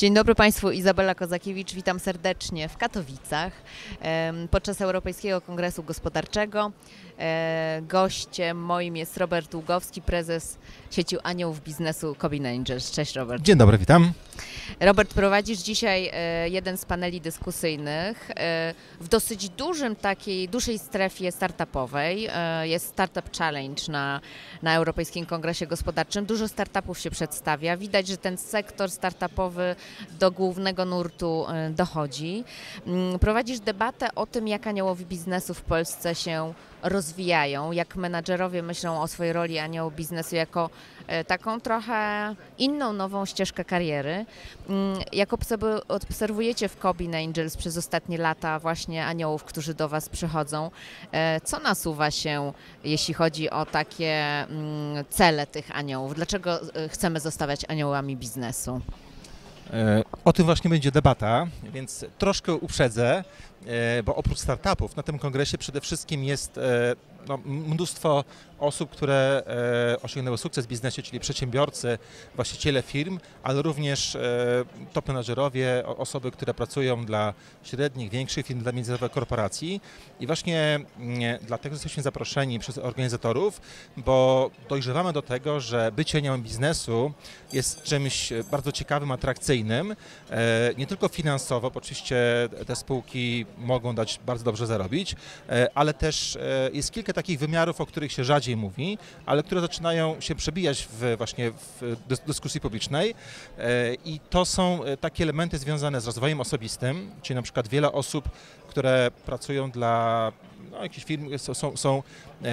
Dzień dobry Państwu, Izabela Kozakiewicz, witam serdecznie w Katowicach podczas Europejskiego Kongresu Gospodarczego. Gościem moim jest Robert Długowski, prezes sieci Aniołów Biznesu Cobin Angels. Cześć Robert. Dzień dobry, witam. Robert, prowadzisz dzisiaj jeden z paneli dyskusyjnych w dosyć dużej strefie startupowej. Jest Startup Challenge na Europejskim Kongresie Gospodarczym. Dużo startupów się przedstawia. Widać, że ten sektor startupowy do głównego nurtu dochodzi. Prowadzisz debatę o tym, jak aniołowie biznesu w Polsce się rozwijają, jak menadżerowie myślą o swojej roli aniołów biznesu jako taką trochę inną, nową ścieżkę kariery. Jak obserwujecie w Cobin Angels przez ostatnie lata właśnie aniołów, którzy do Was przychodzą, co nasuwa się, jeśli chodzi o takie cele tych aniołów? Dlaczego chcemy zostawać aniołami biznesu? O tym właśnie będzie debata, więc troszkę uprzedzę, bo oprócz startupów na tym kongresie przede wszystkim jest mnóstwo osób, które osiągnęły sukces w biznesie, czyli przedsiębiorcy, właściciele firm, ale również top menadżerowie, osoby, które pracują dla średnich, większych firm, dla międzynarodowych korporacji. I właśnie dlatego jesteśmy zaproszeni przez organizatorów, bo dojrzewamy do tego, że bycie aniołem biznesu jest czymś bardzo ciekawym, atrakcyjnym, nie tylko finansowo, bo oczywiście te spółki mogą dać bardzo dobrze zarobić, ale też jest kilka takich wymiarów, o których się rzadziej mówi, ale które zaczynają się przebijać właśnie w dyskusji publicznej i to są takie elementy związane z rozwojem osobistym, czyli na przykład wiele osób, które pracują dla jakichś firm, są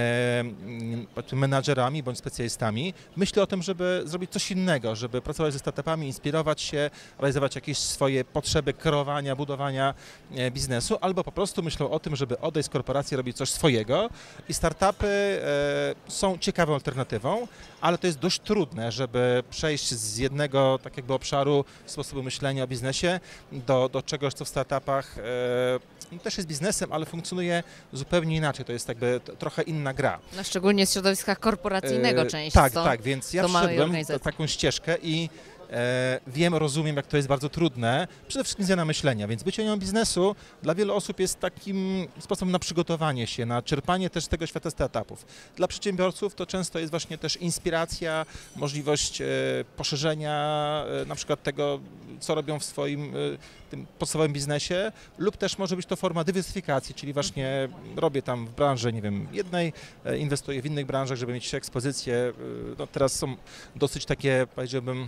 menadżerami bądź specjalistami, myślą o tym, żeby zrobić coś innego, żeby pracować ze startupami, inspirować się, realizować jakieś swoje potrzeby kreowania, budowania biznesu, albo po prostu myślą o tym, żeby odejść z korporacji, robić coś swojego i startupy są ciekawą alternatywą, ale to jest dość trudne, żeby przejść z jednego takiego obszaru sposobu myślenia o biznesie do czegoś, co w startupach też jest biznesem, ale funkcjonuje zupełnie inaczej. To jest jakby trochę inna gra. No, szczególnie w środowiskach korporacyjnego część. Tak, więc ja wszedłem w taką ścieżkę i wiem, rozumiem, jak to jest bardzo trudne, przede wszystkim zmiana myślenia, więc bycie aniołem biznesu dla wielu osób jest takim sposobem na przygotowanie się, na czerpanie też z tego świata startupów. Dla przedsiębiorców to często jest właśnie też inspiracja, możliwość poszerzenia na przykład tego, co robią w swoim tym podstawowym biznesie, lub też może być to forma dywersyfikacji, czyli właśnie robię tam w branży, nie wiem, jednej, inwestuję w innych branżach, żeby mieć ekspozycję. No, teraz są dosyć takie, powiedziałbym,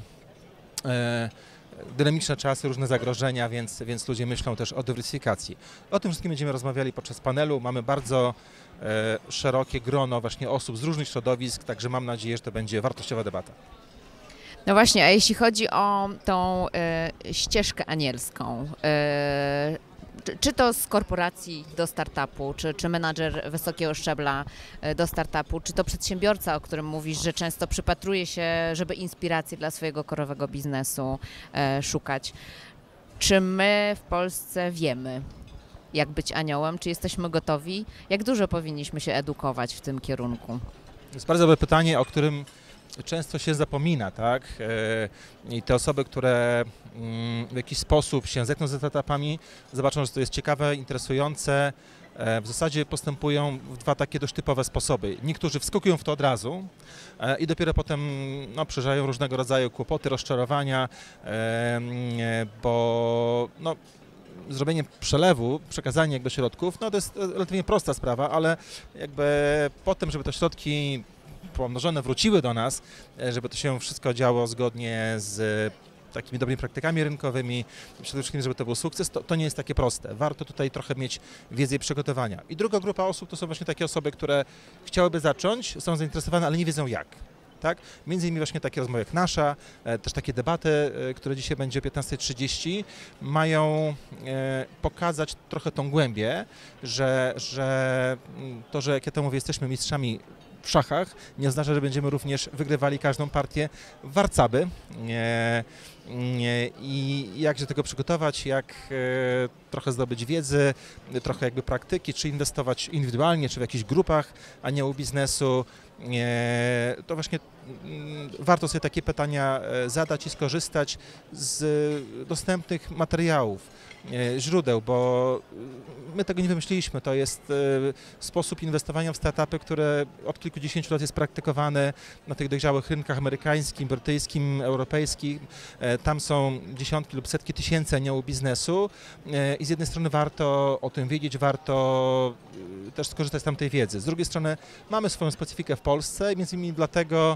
dynamiczne czasy, różne zagrożenia, więc ludzie myślą też o dywersyfikacji. O tym wszystkim będziemy rozmawiali podczas panelu. Mamy bardzo szerokie grono właśnie osób z różnych środowisk, także mam nadzieję, że to będzie wartościowa debata. No właśnie, a jeśli chodzi o tą ścieżkę anielską, czy to z korporacji do startupu, czy menadżer wysokiego szczebla do startupu, czy to przedsiębiorca, o którym mówisz, że często przypatruje się, żeby inspiracji dla swojego korowego biznesu szukać. Czy my w Polsce wiemy, jak być aniołem? Czy jesteśmy gotowi? Jak dużo powinniśmy się edukować w tym kierunku? To jest bardzo dobre pytanie, o którym często się zapomina, tak? I te osoby, które w jakiś sposób się zetkną ze startupami, zobaczą, że to jest ciekawe, interesujące. W zasadzie postępują w dwa takie dość typowe sposoby. Niektórzy wskakują w to od razu i dopiero potem przeżywają różnego rodzaju kłopoty, rozczarowania, bo zrobienie przelewu, przekazanie jakby środków, to jest relatywnie prosta sprawa, ale jakby potem, żeby te środki pomnożone wróciły do nas, żeby to się wszystko działo zgodnie z takimi dobrymi praktykami rynkowymi, przede wszystkim, żeby to był sukces, to nie jest takie proste. Warto tutaj trochę mieć wiedzy i przygotowania. I druga grupa osób to są właśnie takie osoby, które chciałyby zacząć, są zainteresowane, ale nie wiedzą jak. Tak? Między innymi właśnie takie rozmowy jak nasza, też takie debaty, które dzisiaj będzie o 15:30, mają pokazać trochę tą głębię, że to, że jak ja to mówię, jesteśmy mistrzami w szachach, nie oznacza, że będziemy również wygrywali każdą partię w warcaby. I jak się do tego przygotować, jak trochę zdobyć wiedzy, trochę jakby praktyki, czy inwestować indywidualnie, czy w jakichś grupach aniołów biznesu. To właśnie warto sobie takie pytania zadać i skorzystać z dostępnych materiałów, źródeł, bo my tego nie wymyśliliśmy. To jest sposób inwestowania w startupy, które od kilkudziesięciu lat jest praktykowany na tych dojrzałych rynkach amerykańskim, brytyjskim, europejskim. Tam są dziesiątki lub setki tysięcy aniołów biznesu i z jednej strony warto o tym wiedzieć, warto też skorzystać z tamtej wiedzy. Z drugiej strony mamy swoją specyfikę w Polsce i między innymi dlatego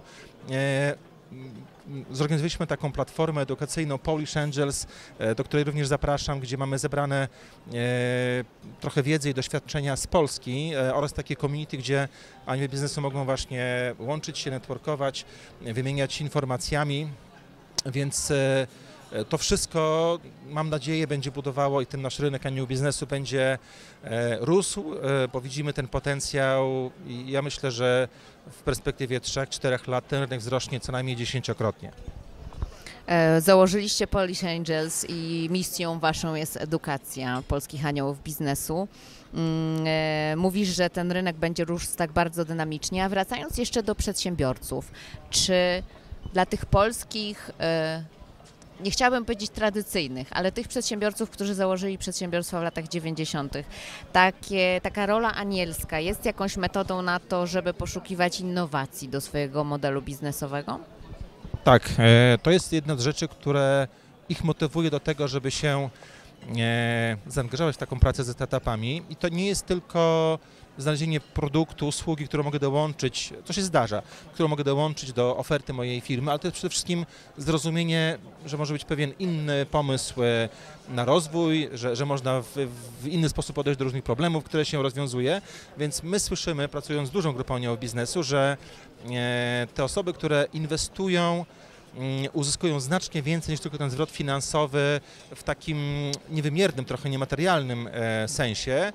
zorganizowaliśmy taką platformę edukacyjną Polish Angels, do której również zapraszam, gdzie mamy zebrane trochę wiedzy i doświadczenia z Polski oraz takie community, gdzie aniołowie biznesu mogą właśnie łączyć się, networkować, wymieniać się informacjami, więc to wszystko, mam nadzieję, będzie budowało i ten nasz rynek aniołów biznesu będzie rósł, bo widzimy ten potencjał i ja myślę, że w perspektywie 3-4 lat ten rynek wzrośnie co najmniej 10-krotnie. Założyliście Polish Angels i misją waszą jest edukacja polskich aniołów biznesu. Mówisz, że ten rynek będzie rósł tak bardzo dynamicznie, a wracając jeszcze do przedsiębiorców, czy dla tych polskich, nie chciałabym powiedzieć tradycyjnych, ale tych przedsiębiorców, którzy założyli przedsiębiorstwa w latach 90., taka rola anielska jest jakąś metodą na to, żeby poszukiwać innowacji do swojego modelu biznesowego? Tak, to jest jedna z rzeczy, które ich motywuje do tego, żeby się zaangażować w taką pracę ze startupami i to nie jest tylko znalezienie produktu, usługi, którą mogę dołączyć, co się zdarza, którą mogę dołączyć do oferty mojej firmy, ale to jest przede wszystkim zrozumienie, że może być pewien inny pomysł na rozwój, że można w inny sposób podejść do różnych problemów, które się rozwiązuje, więc my słyszymy, pracując z dużą grupą aniołów biznesu, że te osoby, które inwestują, uzyskują znacznie więcej niż tylko ten zwrot finansowy w takim niewymiernym, trochę niematerialnym sensie,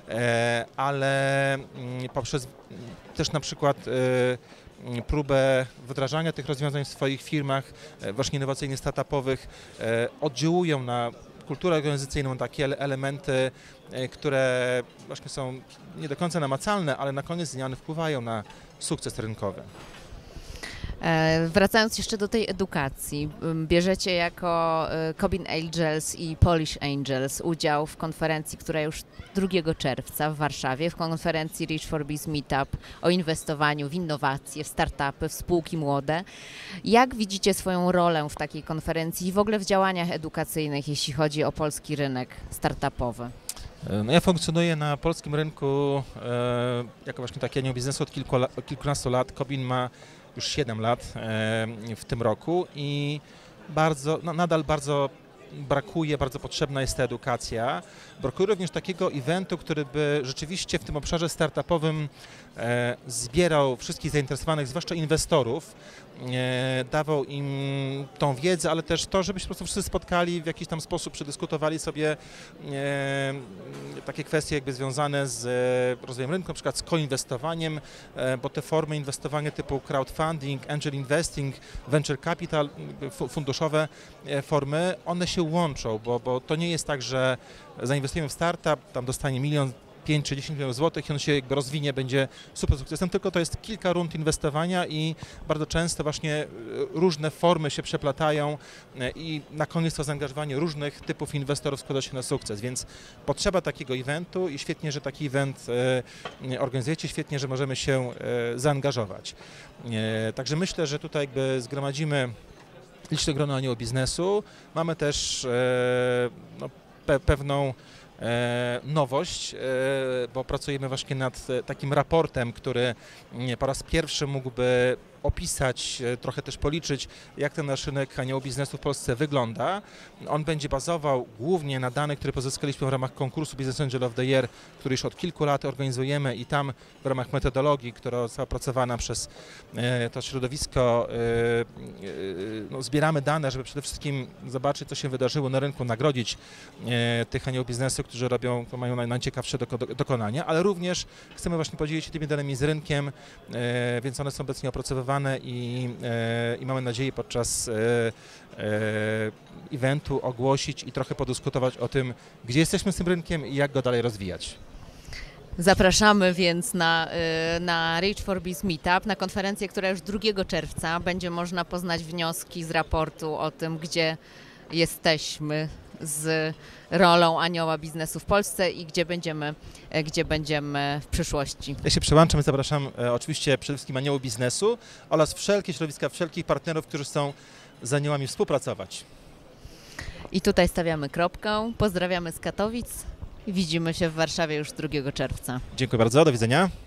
ale poprzez też na przykład próbę wdrażania tych rozwiązań w swoich firmach, właśnie innowacyjnych, startupowych, oddziałują na kulturę organizacyjną, takie elementy, które właśnie są nie do końca namacalne, ale na koniec dnia one wpływają na sukces rynkowy. Wracając jeszcze do tej edukacji, bierzecie jako Cobin Angels i Polish Angels udział w konferencji, która już 2 czerwca w Warszawie, w konferencji Reach for Biz Meetup o inwestowaniu w innowacje, w startupy, w spółki młode. Jak widzicie swoją rolę w takiej konferencji i w ogóle w działaniach edukacyjnych, jeśli chodzi o polski rynek startupowy? No ja funkcjonuję na polskim rynku jako właśnie taki anioł biznesu od kilkunastu lat. Cobin ma już 7 lat w tym roku i nadal bardzo brakuje, bardzo potrzebna jest ta edukacja. Brakuje również takiego eventu, który by rzeczywiście w tym obszarze startupowym zbierał wszystkich zainteresowanych, zwłaszcza inwestorów, dawał im tą wiedzę, ale też to, żeby się po prostu wszyscy spotkali w jakiś tam sposób, przedyskutowali sobie takie kwestie jakby związane z rozwojem rynku, na przykład z koinwestowaniem, bo te formy inwestowania typu crowdfunding, angel investing, venture capital, funduszowe formy, one się łączą, bo to nie jest tak, że zainwestujemy w startup, tam dostanie 1, 5 czy 10 milionów złotych i on się jakby rozwinie, będzie super sukcesem, tylko to jest kilka rund inwestowania i bardzo często właśnie różne formy się przeplatają i na koniec to zaangażowanie różnych typów inwestorów składa się na sukces, więc potrzeba takiego eventu i świetnie, że taki event organizujecie, świetnie, że możemy się zaangażować. Także myślę, że tutaj jakby zgromadzimy liczne grono aniołów biznesu, mamy też pewną nowość, bo pracujemy właśnie nad takim raportem, który po raz pierwszy mógłby opisać, trochę też policzyć, jak ten nasz rynek aniołów biznesu w Polsce wygląda. On będzie bazował głównie na danych, które pozyskaliśmy w ramach konkursu Business Angel of the Year, który już od kilku lat organizujemy i tam w ramach metodologii, która została opracowana przez to środowisko, zbieramy dane, żeby przede wszystkim zobaczyć, co się wydarzyło na rynku, nagrodzić tych aniołów biznesu, którzy mają najciekawsze dokonania, ale również chcemy właśnie podzielić się tymi danymi z rynkiem, więc one są obecnie opracowywane przygotowane i mamy nadzieję podczas eventu ogłosić i trochę podyskutować o tym, gdzie jesteśmy z tym rynkiem i jak go dalej rozwijać. Zapraszamy więc na Reach for Biz Meetup, na konferencję, która już 2 czerwca będzie można poznać wnioski z raportu o tym, gdzie jesteśmy z rolą anioła biznesu w Polsce i gdzie będziemy w przyszłości. Ja się przełączam i zapraszam oczywiście przede wszystkim aniołów biznesu oraz wszelkie środowiska, wszelkich partnerów, którzy chcą z aniołami współpracować. I tutaj stawiamy kropkę. Pozdrawiamy z Katowic i widzimy się w Warszawie już 2 czerwca. Dziękuję bardzo, do widzenia.